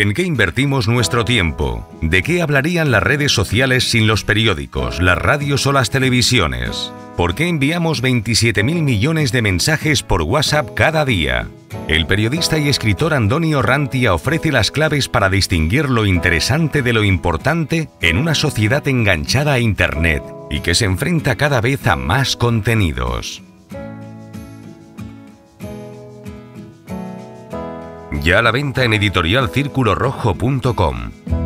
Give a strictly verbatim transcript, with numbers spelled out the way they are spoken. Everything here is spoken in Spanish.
¿En qué invertimos nuestro tiempo? ¿De qué hablarían las redes sociales sin los periódicos, las radios o las televisiones? ¿Por qué enviamos veintisiete mil millones de mensajes por WhatsApp cada día? El periodista y escritor Andoni Orrantia ofrece las claves para distinguir lo interesante de lo importante en una sociedad enganchada a Internet y que se enfrenta cada vez a más contenidos. Ya a la venta en editorial círculo rojo punto com.